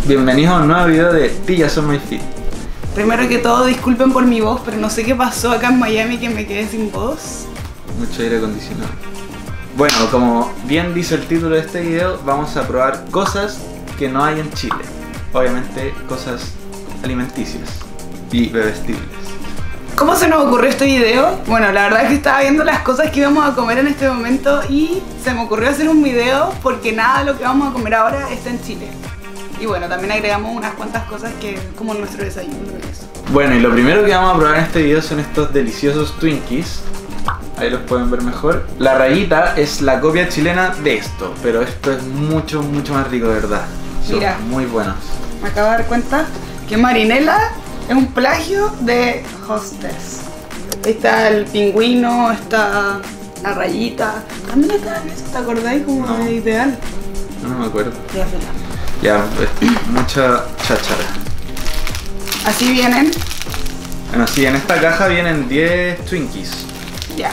Bienvenidos a un nuevo video de Pillas on My Feet. Primero que todo, disculpen por mi voz, pero no sé qué pasó acá en Miami que me quedé sin voz. Mucho aire acondicionado. Bueno, como bien dice el título de este video, vamos a probar cosas que no hay en Chile. Obviamente cosas alimenticias y bebestibles. ¿Cómo se nos ocurrió este video? Bueno, la verdad es que estaba viendo las cosas que íbamos a comer en este momento y se me ocurrió hacer un video porque nada de lo que vamos a comer ahora está en Chile. Y bueno, también agregamos unas cuantas cosas que como nuestro desayuno y eso. Bueno, y lo primero que vamos a probar en este video son estos deliciosos Twinkies. Ahí los pueden ver mejor. La rayita es la copia chilena de esto, pero esto es mucho más rico, de verdad. Son Mira, muy buenos. Me acabo de dar cuenta que Marinela es un plagio de Hostess. Ahí está el pingüino, está la rayita. También está en eso, ¿te acordáis? Como No. de ideal. No me acuerdo. Ya, fila. Ya, mucha cháchara. Así vienen. Bueno, sí, en esta caja vienen 10 Twinkies. Ya.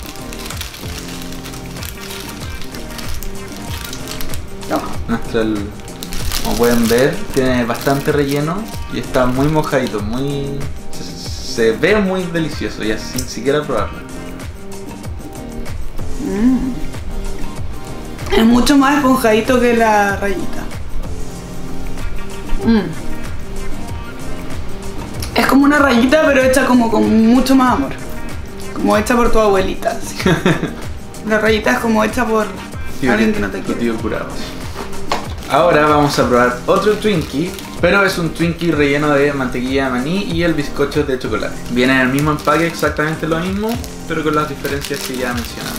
Toma. Como pueden ver, tiene bastante relleno y está muy mojadito, se ve muy delicioso, ya sin siquiera probarlo. Es mucho más esponjadito que la rayita. Es como una rayita pero hecha como con mucho más amor. Como hecha por tu abuelita, así. La rayita es como hecha por alguien que no te Tu quiere. tío curado. Ahora vamos a probar otro Twinkie, pero es un Twinkie relleno de mantequilla de maní y el bizcocho de chocolate. Viene en el mismo empaque, exactamente lo mismo, pero con las diferencias que ya mencionamos.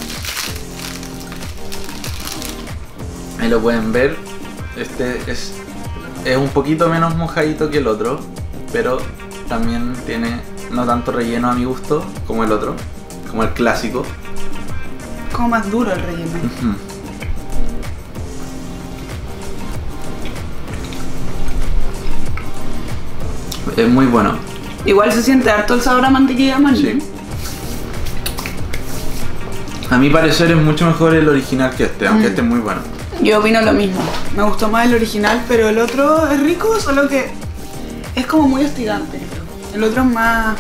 Ahí lo pueden ver. Este es un poquito menos mojadito que el otro, pero también tiene no tanto relleno a mi gusto como el otro, como el clásico. Como más duro el relleno. Es muy bueno. Igual se siente harto el sabor a mantequilla de maní. Sí. A mi parecer es mucho mejor el original que este, aunque este es muy bueno. Yo opino lo mismo. Me gustó más el original, pero el otro es rico, solo que es como muy hostigante. El otro es más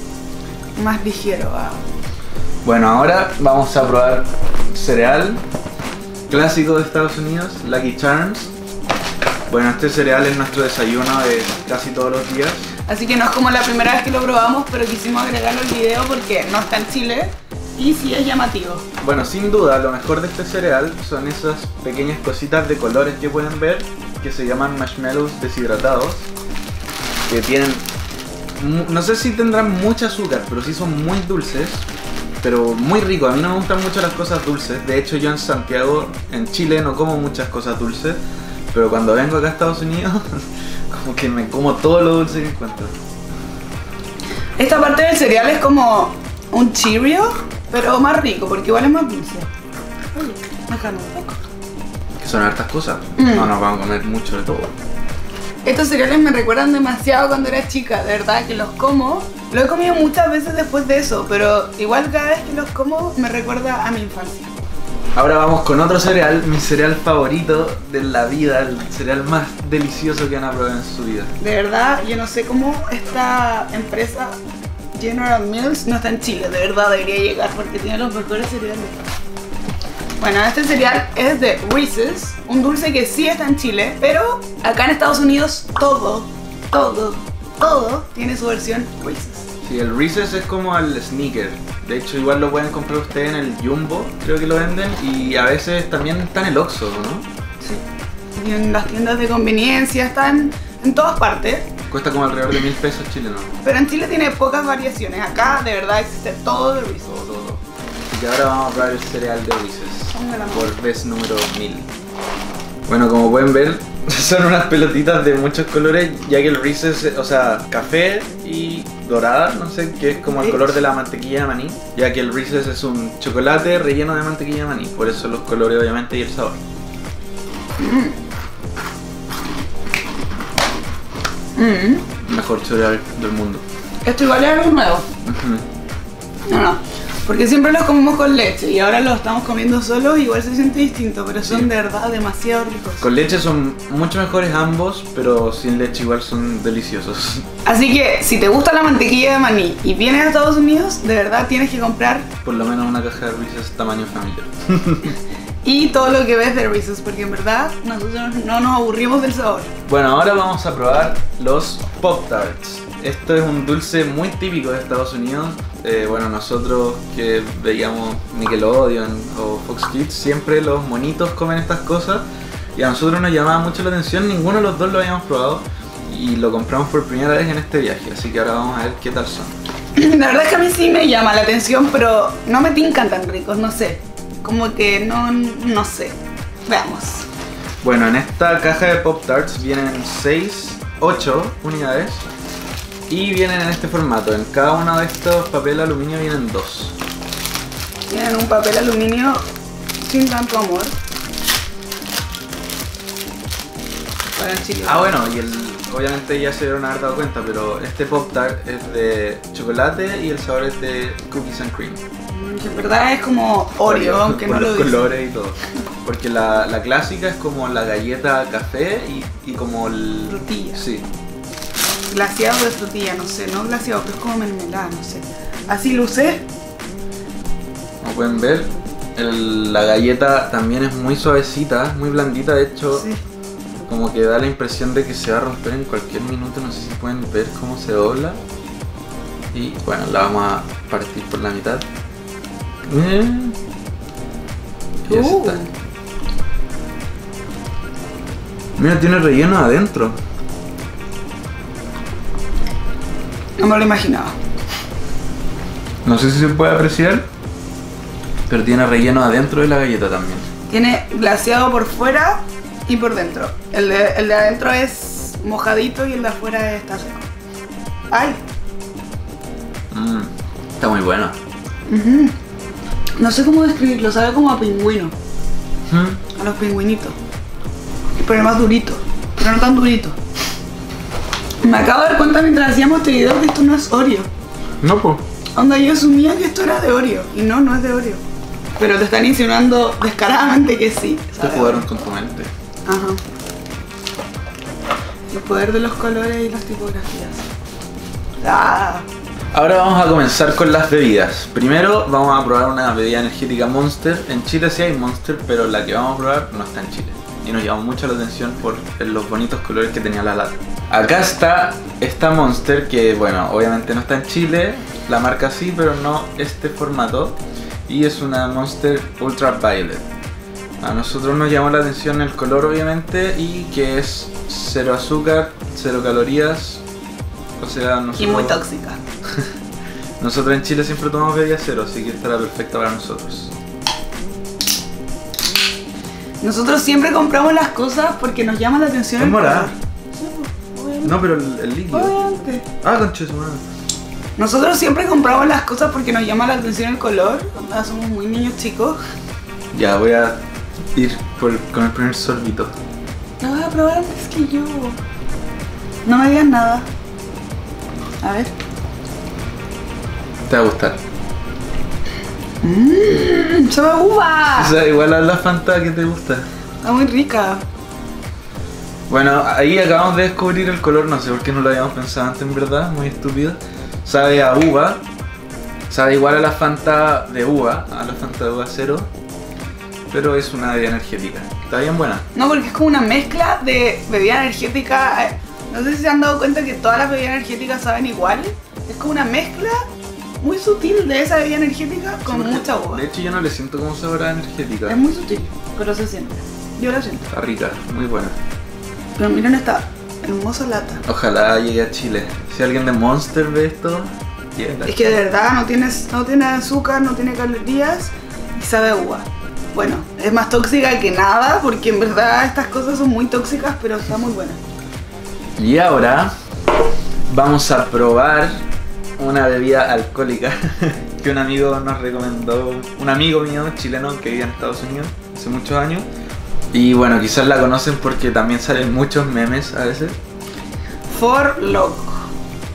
ligero. Bueno, ahora vamos a probar cereal clásico de Estados Unidos, Lucky Charms. Bueno, este cereal es nuestro desayuno de casi todos los días. Así que no es como la primera vez que lo probamos, pero quisimos agregarlo al video porque no está en Chile y sí es llamativo. Bueno, sin duda, lo mejor de este cereal son esas pequeñas cositas de colores que pueden ver, que se llaman marshmallows deshidratados, que tienen, no sé si tendrán mucho azúcar, pero sí son muy dulces, pero muy rico. A mí no me gustan mucho las cosas dulces. De hecho, yo en Santiago, en Chile, no como muchas cosas dulces, pero cuando vengo acá a Estados Unidos, como que me como todo lo dulce que encuentro. Esta parte del cereal es como un Cheerio, pero más rico, porque igual es más dulce. Oye, déjame un poco. Que son hartas cosas. No nos vamos a comer mucho de todo. Estos cereales me recuerdan demasiado cuando era chica, de verdad que los como. Lo he comido muchas veces después de eso, pero igual cada vez que los como me recuerda a mi infancia. Ahora vamos con otro cereal, mi cereal favorito de la vida, el cereal más delicioso que han probado en su vida. De verdad, yo no sé cómo esta empresa General Mills no está en Chile, de verdad debería llegar porque tiene los mejores cereales. Bueno, este cereal es de Reese's, un dulce que sí está en Chile, pero acá en Estados Unidos todo tiene su versión Reese's. Sí, el Reese's es como el sneaker. De hecho, igual lo pueden comprar ustedes en el Jumbo, creo que lo venden, y a veces también está en el Oxxo, ¿no? Sí. Y en las tiendas de conveniencia están en todas partes. Cuesta como alrededor de 1000 pesos chilenos. Pero en Chile tiene pocas variaciones. Acá de verdad existe todo de Reese's. Todo. Así que ahora vamos a probar el cereal de Reese's por vez número 1000. Bueno, como pueden ver, son unas pelotitas de muchos colores, ya que el Reese's, o sea, café y dorada, no sé, que es como el color de la mantequilla de maní, ya que el Reese's es un chocolate relleno de mantequilla de maní, por eso los colores obviamente y el sabor. Mejor cereal del mundo. Esto igual es algo nuevo. No. Porque siempre los comemos con leche y ahora los estamos comiendo solos, igual se siente distinto, pero son de verdad demasiado ricos. Con leche son mucho mejores ambos, pero sin leche igual son deliciosos. Así que si te gusta la mantequilla de maní y vienes a Estados Unidos, de verdad tienes que comprar Por lo menos una caja de Reese's tamaño familiar. y todo lo que ves de Reese's, porque en verdad nosotros no nos aburrimos del sabor. Bueno, ahora vamos a probar los Pop-Tarts. Esto es un dulce muy típico de Estados Unidos. Bueno, nosotros que veíamos Nickelodeon o Fox Kids, siempre los monitos comen estas cosas y a nosotros nos llamaba mucho la atención, ninguno de los dos lo habíamos probado y lo compramos por primera vez en este viaje, así que ahora vamos a ver qué tal son. La verdad es que a mí sí me llama la atención, pero no me tincan tan ricos, no sé. Como que no sé. Veamos. Bueno, en esta caja de Pop-Tarts vienen 8 unidades y vienen en este formato. En cada uno de estos papel aluminio vienen 2. Tienen un papel aluminio sin tanto amor. Para el chile. Bueno, y obviamente ya se dieron haber dado cuenta, pero este Pop-Tart es de chocolate y el sabor es de cookies and cream. Que en verdad es como Oreo, aunque no con lo los dice. colores y todo. Porque la clásica es como la galleta café y como el... Frutilla. Sí. Glaseado de frutilla, no sé, no glaseado, pero es como mermelada, no sé. Así luce. Como pueden ver, la galleta también es muy suavecita, muy blandita, de hecho, Sí. como que da la impresión de que se va a romper en cualquier minuto, no sé si pueden ver cómo se dobla. Y bueno, la vamos a partir por la mitad. Y ya está. Mira, tiene relleno adentro. No me lo imaginaba. No sé si se puede apreciar, pero tiene relleno adentro de la galleta también. Tiene glaseado por fuera y por dentro. El de adentro es mojadito y el de afuera está seco. ¡Ay! Está muy bueno. No sé cómo describirlo, sabe como a pingüino. A los pingüinitos. Pero más durito, pero no tan durito. Me acabo de dar cuenta mientras hacíamos este video que esto no es Oreo. No, pues. Onda, yo asumía que esto era de Oreo y no es de Oreo. Pero te están insinuando descaradamente que sí. Te sabe a jugaron Oreo. con tu mente. Ajá. El poder de los colores y las tipografías. Ah. Ahora vamos a comenzar con las bebidas. Primero vamos a probar una bebida energética Monster. En Chile sí hay Monster, pero la que vamos a probar no está en Chile. Y nos llamó mucho la atención por los bonitos colores que tenía la lata. Acá está esta Monster que, bueno, obviamente no está en Chile. La marca sí, pero no este formato. Y es una Monster Ultraviolet. A nosotros nos llamó la atención el color, obviamente, y que es 0 azúcar, 0 calorías. O sea, nosotros... Y muy tóxica. Nosotros en Chile siempre tomamos bebida cero, así que estará perfecta para nosotros. Nosotros siempre compramos las cosas porque nos llama la atención Es el morada. color. Sí, pues, obviamente. No, pero el líquido. Obviamente. Concha su madre. Nosotros siempre compramos las cosas porque nos llama la atención el color. Onda, somos muy niños chicos. Ya, voy a ir con el primer sorbito. La vas a probar antes que yo. No me digas nada. A ver. Te va a gustar. ¡Sabe a uva! O sea, igual a la Fanta que te gusta. Está muy rica. Bueno, ahí acabamos de descubrir el color, no sé por qué no lo habíamos pensado antes, en verdad, muy estúpido. Sabe a uva. Sabe igual a la Fanta de uva, a la Fanta de uva cero. Pero es una bebida energética. Está bien buena. No, porque es como una mezcla de bebida energética. No sé si se han dado cuenta que todas las bebidas energéticas saben igual. Es como una mezcla muy sutil de esa bebida energética con Sí, porque, mucha uva. de hecho yo no le siento como sabor a energética. Es muy sutil, pero se siente. Yo la siento. Está rica, muy buena. Pero miren esta hermosa lata. Ojalá llegue a Chile. Si alguien de Monster ve esto, llega. Es que de verdad no tiene azúcar, no tiene calorías y sabe a uva. Bueno, es más tóxica que nada porque en verdad estas cosas son muy tóxicas, pero está muy buena. Y ahora vamos a probar una bebida alcohólica que un amigo nos recomendó. Un amigo mío chileno que vive en Estados Unidos hace muchos años. Y bueno, quizás la conocen porque también salen muchos memes a veces. For Loco.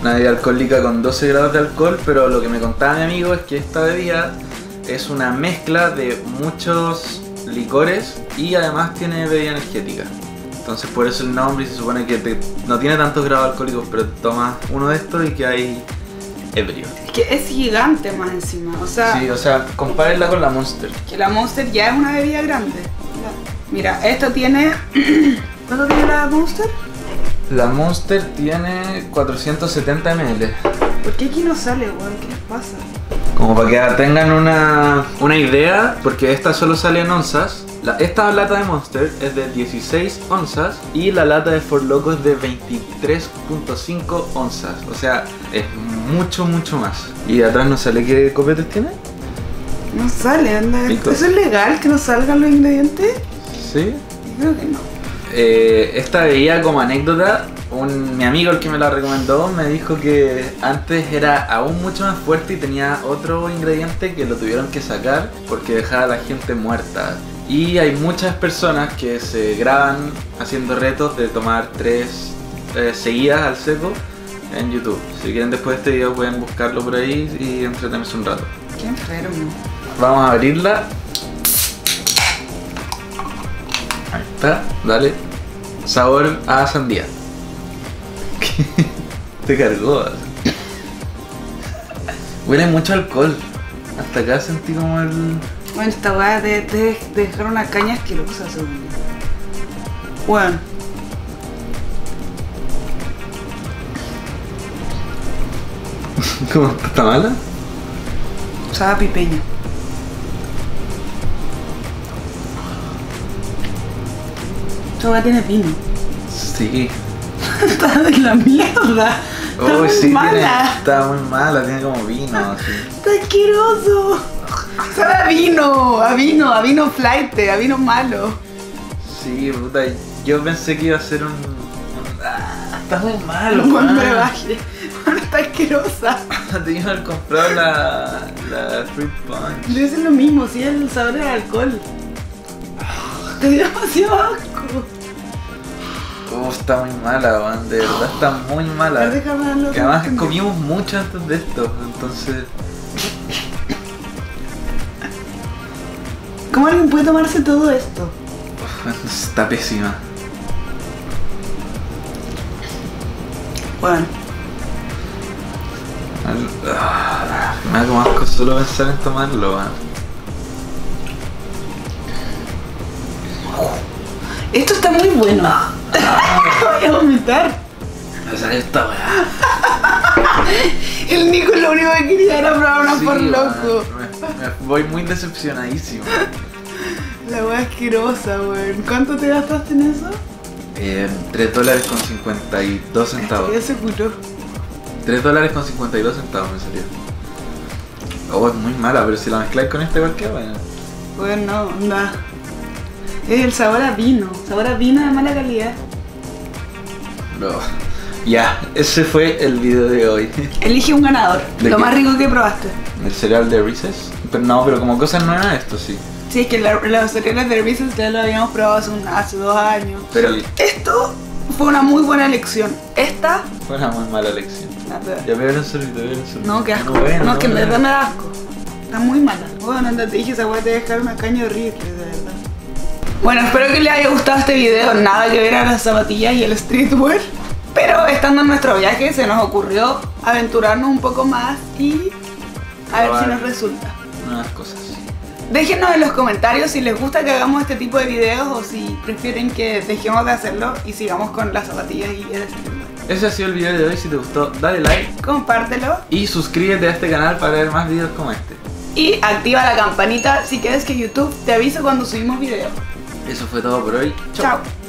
Una bebida alcohólica con 12 grados de alcohol, pero lo que me contaba mi amigo es que esta bebida es una mezcla de muchos licores y además tiene bebida energética. Entonces por eso el nombre, y se supone que no tiene tantos grados alcohólicos, pero tomas uno de estos y que hay ebrio. Es que es gigante más encima, o sea... Sí, o sea, compárenla con la Monster. Que la Monster ya es una bebida grande. Mira, esto tiene... ¿Cuánto tiene la Monster? La Monster tiene 470 ml. ¿Por qué aquí no sale, weón? ¿Qué les pasa? Como para que tengan una idea, porque esta solo sale en onzas. Esta lata de Monster es de 16 onzas y la lata de For Loco es de 23.5 onzas. O sea, es mucho, mucho más. ¿Y de atrás no sale qué copetes tiene? No sale, anda. Pico. ¿Eso es legal que no salgan los ingredientes? Sí. Creo que no. Esta bebida, como anécdota, mi amigo, el que me la recomendó, me dijo que antes era aún mucho más fuerte y tenía otro ingrediente que lo tuvieron que sacar porque dejaba a la gente muerta. Y hay muchas personas que se graban haciendo retos de tomar 3 seguidas al seco en YouTube. Si quieren, después de este video pueden buscarlo por ahí y entretenerse un rato. Qué enfermo. Vamos a abrirla. Ahí está, dale. Sabor a sandía. Te cargó. Huele mucho alcohol. Hasta acá sentí como el... Bueno, esta weá de dejar una caña asquerosa, según yo. Bueno. ¿Cómo está mala? Sabe a pipeña. Esta weá tiene vino. Sí. Está de la mierda. Está muy Sí, mala. está muy mala, tiene como vino así. Está asqueroso. Sabe a vino flight, a vino malo. Sí, puta, yo pensé que iba a ser está muy malo, Un buen man. brebaje. Bueno, está asquerosa. Te iba a haber comprado la Fruit Punch. Debe ser lo mismo, si el sabor del alcohol. Te dio demasiado asco. Está muy mala, man, de verdad está muy mala. Déjame darlo. Que además comimos mucho antes de esto, entonces... ¿Cómo alguien puede tomarse todo esto? Está pésima. Bueno, Me da como asco solo pensar en tomarlo, man. esto está muy bueno. Voy a vomitar. O sea, esta weá. El Nico lo único que quería era probar una Sí, por man, loco. me voy muy decepcionadísimo. La wea asquerosa, weón. ¿Cuánto te gastaste en eso? $3.52 centavos. Ya se curó. $3.52 centavos me salió. Oh, es muy mala, pero si la mezcláis con esta igual que bueno. Bueno, onda. Es el sabor a vino de mala calidad. No. Ya, ese fue el video de hoy. Elige un ganador, ¿De lo qué? más rico que probaste. El cereal de Reese's. Pero no, pero como cosas nuevas esto sí. Sí, es que los cereales de Reese's ya lo habíamos probado hace 2 años. Pero Sí. esto fue una muy buena elección. Esta, Fue una muy mala elección. la peor. Ya me ven un sorbito, me ven un sorbito. No, qué asco. Bueno, No, es que en bueno. verdad me da asco. Está muy mala. Bueno, anda, te dije, esa weá te va a dejar una caña horrible, de verdad. Bueno, espero que les haya gustado este video. Nada que ver a las zapatillas y el streetwear. Pero estando en nuestro viaje se nos ocurrió aventurarnos un poco más y a ver si nos resulta. Nuevas cosas. Déjenos en los comentarios si les gusta que hagamos este tipo de videos o si prefieren que dejemos de hacerlo y sigamos con las zapatillas y el streetwear. Ese ha sido el video de hoy. Si te gustó, dale like Compártelo y suscríbete a este canal para ver más videos como este. y activa la campanita si quieres que YouTube te avise cuando subimos videos. Eso fue todo por hoy. Chao.